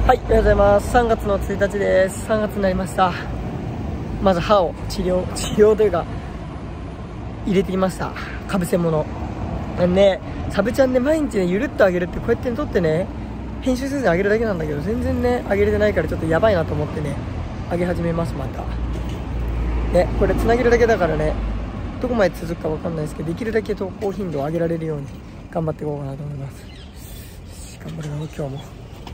はい、おはようございます。3月の1日です。3月になりました。まず歯を治療というか入れてきました。かぶせ物ね、サブちゃんで毎日ねゆるっとあげるって、こうやって撮ってね編集せずにあげるだけなんだけど、全然ねあげれてないからちょっとやばいなと思ってねあげ始めます。またね、これつなげるだけだからね、どこまで続くかわかんないですけど、できるだけ投稿頻度を上げられるように頑張っていこうかなと思います。頑張るな今日も。